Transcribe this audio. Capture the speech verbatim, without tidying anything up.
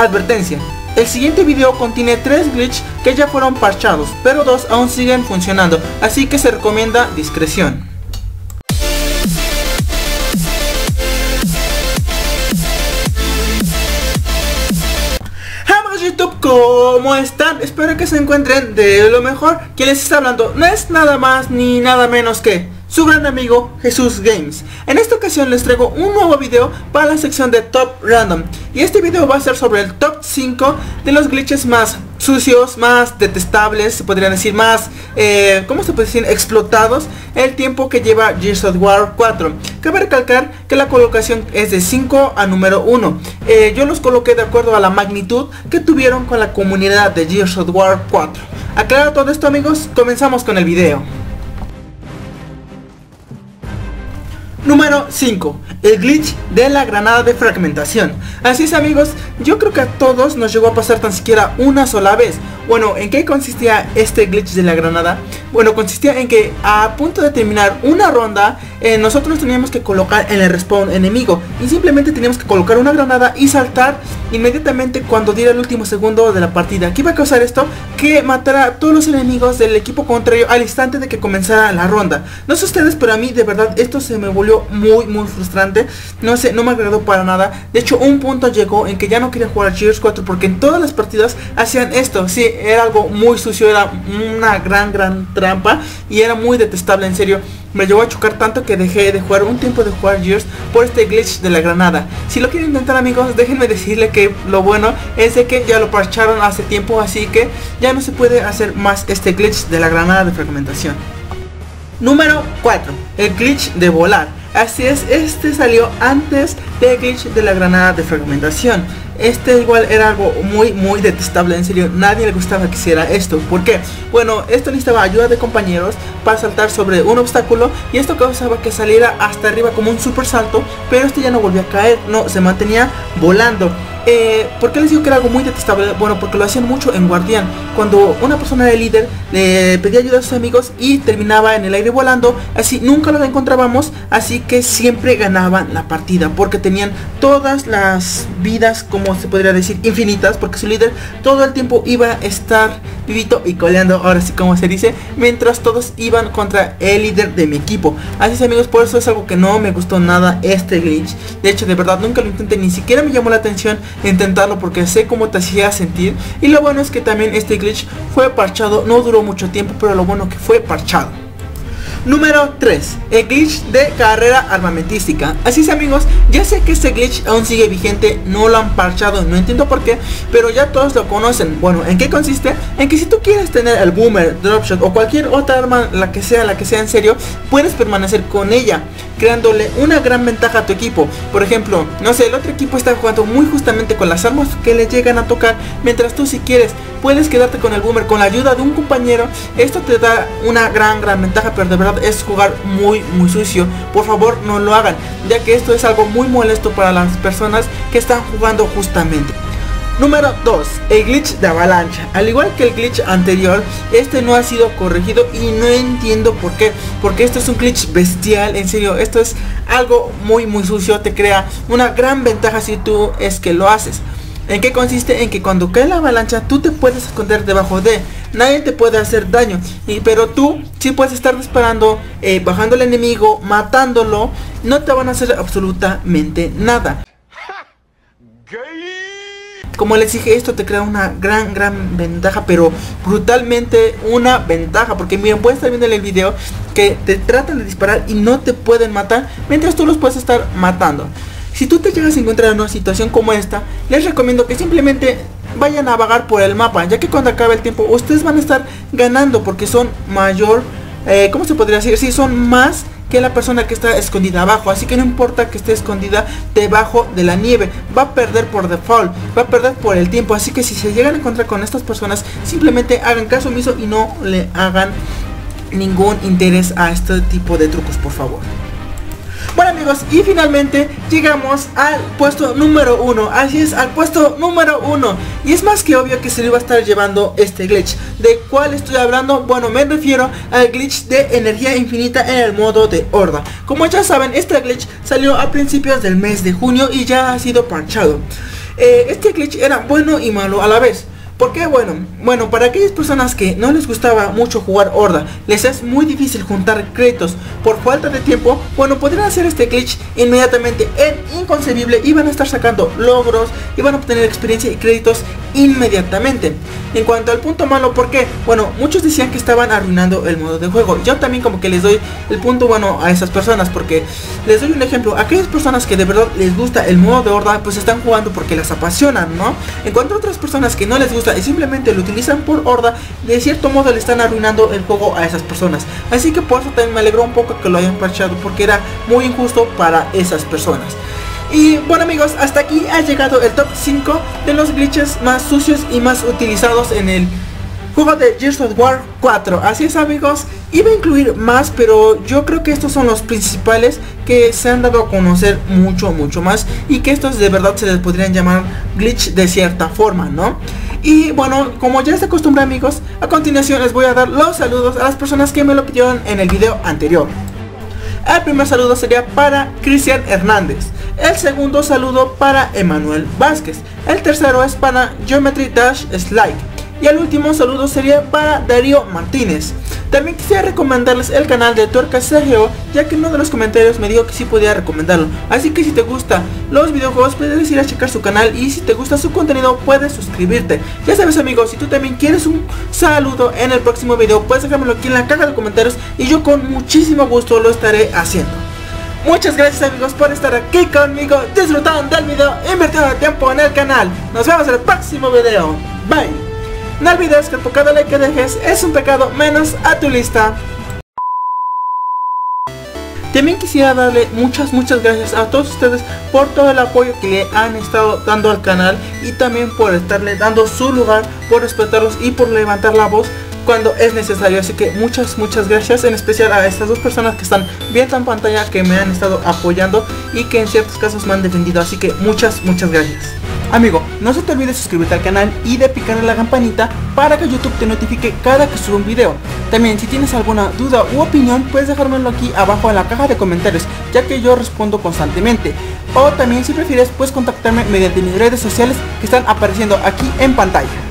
Advertencia: el siguiente video contiene tres glitches que ya fueron parchados, pero dos aún siguen funcionando, así que se recomienda discreción. Amigos de YouTube, ¿cómo están? Espero que se encuentren de lo mejor. Quien les está hablando no es nada más ni nada menos que su gran amigo Jesús Games. En esta ocasión les traigo un nuevo video para la sección de Top Random. Y este video va a ser sobre el top cinco de los glitches más sucios, más detestables, se podrían decir más, eh, ¿cómo se puede decir? Explotados el tiempo que lleva Gears of War cuatro. Cabe recalcar que la colocación es de cinco a número uno. eh, Yo los coloqué de acuerdo a la magnitud que tuvieron con la comunidad de Gears of War cuatro. Aclarado todo esto, amigos, comenzamos con el video. Número cinco. El glitch de la granada de fragmentación. Así es, amigos, yo creo que a todos nos llegó a pasar tan siquiera una sola vez. Bueno, ¿en qué consistía este glitch de la granada? Bueno, consistía en que a punto de terminar una ronda, eh, nosotros teníamos que colocar en el respawn enemigo y simplemente teníamos que colocar una granada y saltar inmediatamente cuando diera el último segundo de la partida. ¿Qué iba a causar esto? Que matara a todos los enemigos del equipo contrario al instante de que comenzara la ronda. No sé ustedes, pero a mí de verdad esto se me volvió muy muy frustrante. No sé, no me agradó para nada. De hecho, un punto llegó en que ya no quería jugar Gears cuatro porque en todas las partidas hacían esto. Sí, era algo muy sucio, era una gran gran trampa y era muy detestable, en serio. Me llegó a chocar tanto que dejé de jugar un tiempo de jugar Gears por este glitch de la granada. Si lo quieren intentar, amigos, déjenme decirle que lo bueno es de que ya lo parcharon hace tiempo, así que ya no se puede hacer más este glitch de la granada de fragmentación. Número cuatro. El glitch de volar. Así es, este salió antes del glitch de la granada de fragmentación. Este igual era algo muy muy detestable, en serio, nadie le gustaba que hiciera esto. ¿Por qué? Bueno, esto necesitaba ayuda de compañeros para saltar sobre un obstáculo y esto causaba que saliera hasta arriba como un super salto, pero este ya no volvió a caer, no, se mantenía volando. Eh, ¿Por qué les digo que era algo muy detestable? Bueno, porque lo hacían mucho en Guardián. Cuando una persona era el líder, le pedía ayuda a sus amigos y terminaba en el aire volando. Así nunca lo encontrábamos, así que siempre ganaban la partida porque tenían todas las vidas, como se podría decir, infinitas, porque su líder todo el tiempo iba a estar vivito y coleando, ahora sí como se dice, mientras todos iban contra el líder de mi equipo. Así es, amigos, por eso es algo que no me gustó nada este glitch. De hecho, de verdad nunca lo intenté, ni siquiera me llamó la atención intentarlo porque sé cómo te hacía sentir. Y lo bueno es que también este glitch fue parchado, no duró mucho tiempo, pero lo bueno que fue parchado. Número tres. El glitch de carrera armamentística. Así es, amigos, ya sé que este glitch aún sigue vigente, no lo han parchado, no entiendo por qué, pero ya todos lo conocen. Bueno, ¿en qué consiste? En que si tú quieres tener el boomer, dropshot o cualquier otra arma, la que sea, la que sea en serio, puedes permanecer con ella, creándole una gran ventaja a tu equipo. Por ejemplo, no sé, el otro equipo está jugando muy justamente con las armas que le llegan a tocar, mientras tú, si quieres, puedes quedarte con el boomer con la ayuda de un compañero. Esto te da una gran gran ventaja, pero de verdad es jugar muy muy sucio. Por favor, no lo hagan, ya que esto es algo muy molesto para las personas que están jugando justamente. Número dos. El glitch de avalancha. Al igual que el glitch anterior, este no ha sido corregido y no entiendo por qué. Porque esto es un glitch bestial, en serio, esto es algo muy muy sucio. Te crea una gran ventaja si tú es que lo haces. ¿En qué consiste? En que cuando cae la avalancha tú te puedes esconder debajo de, nadie te puede hacer daño, y, pero tú sí puedes estar disparando, eh, bajando al enemigo, matándolo, no te van a hacer absolutamente nada. Como les dije, esto te crea una gran gran ventaja, pero brutalmente una ventaja, porque miren, puedes estar viendo en el video que te tratan de disparar y no te pueden matar, mientras tú los puedes estar matando. Si tú te llegas a encontrar en una situación como esta, les recomiendo que simplemente vayan a vagar por el mapa, ya que cuando acabe el tiempo ustedes van a estar ganando porque son mayor, eh, ¿cómo se podría decir? Sí, son más que la persona que está escondida abajo, así que no importa que esté escondida debajo de la nieve, va a perder por default, va a perder por el tiempo. Así que si se llegan a encontrar con estas personas, simplemente hagan caso omiso y no le hagan ningún interés a este tipo de trucos, por favor. Bueno, amigos, y finalmente llegamos al puesto número uno. Así es, al puesto número uno. Y es más que obvio que se le iba a estar llevando este glitch. ¿De cuál estoy hablando? Bueno, me refiero al glitch de energía infinita en el modo de horda. Como ya saben, este glitch salió a principios del mes de junio y ya ha sido parchado. eh, este glitch era bueno y malo a la vez. ¿Por qué? Bueno, bueno, para aquellas personas que no les gustaba mucho jugar Horda, les es muy difícil juntar créditos por falta de tiempo, bueno, podrían hacer este glitch inmediatamente. Es inconcebible, iban a estar sacando logros, iban a obtener experiencia y créditos inmediatamente. En cuanto al punto malo, ¿por qué? Bueno, muchos decían que estaban arruinando el modo de juego. Yo también como que les doy el punto bueno a esas personas, porque les doy un ejemplo. Aquellas personas que de verdad les gusta el modo de Horda, pues están jugando porque las apasionan, ¿no? En cuanto a otras personas que no les gusta y simplemente lo utilizan por Horda, de cierto modo le están arruinando el juego a esas personas. Así que por eso también me alegró un poco que lo hayan parchado, porque era muy injusto para esas personas. Y bueno amigos, hasta aquí ha llegado el top cinco de los glitches más sucios y más utilizados en el juego de Gears of War cuatro. Así es amigos, iba a incluir más, pero yo creo que estos son los principales que se han dado a conocer mucho mucho más, y que estos de verdad se les podrían llamar glitch de cierta forma, ¿no? Y bueno, como ya es de costumbre amigos, a continuación les voy a dar los saludos a las personas que me lo pidieron en el video anterior. El primer saludo sería para Cristian Hernández. El segundo saludo para Emanuel Vázquez. El tercero es para Geometry Dash Slide. Y el último saludo sería para Darío Martínez. También quisiera recomendarles el canal de Tuerca C G O, ya que uno de los comentarios me dijo que sí podía recomendarlo. Así que si te gustan los videojuegos puedes ir a checar su canal, y si te gusta su contenido puedes suscribirte. Ya sabes amigos, si tú también quieres un saludo en el próximo video, puedes dejármelo aquí en la caja de comentarios y yo con muchísimo gusto lo estaré haciendo. Muchas gracias amigos por estar aquí conmigo, disfrutando del video, invirtiendo tiempo en el canal. Nos vemos en el próximo video. Bye. No olvides que por cada like que dejes es un pecado menos a tu lista. También quisiera darle muchas muchas gracias a todos ustedes por todo el apoyo que le han estado dando al canal, y también por estarle dando su lugar, por respetarlos y por levantar la voz cuando es necesario. Así que muchas muchas gracias, en especial a estas dos personas que están viendo en pantalla, que me han estado apoyando y que en ciertos casos me han defendido. Así que muchas muchas gracias. Amigo, no se te olvide suscribirte al canal y de picarle la campanita para que YouTube te notifique cada que suba un video. También si tienes alguna duda u opinión puedes dejármelo aquí abajo en la caja de comentarios, ya que yo respondo constantemente. O también si prefieres puedes contactarme mediante mis redes sociales que están apareciendo aquí en pantalla.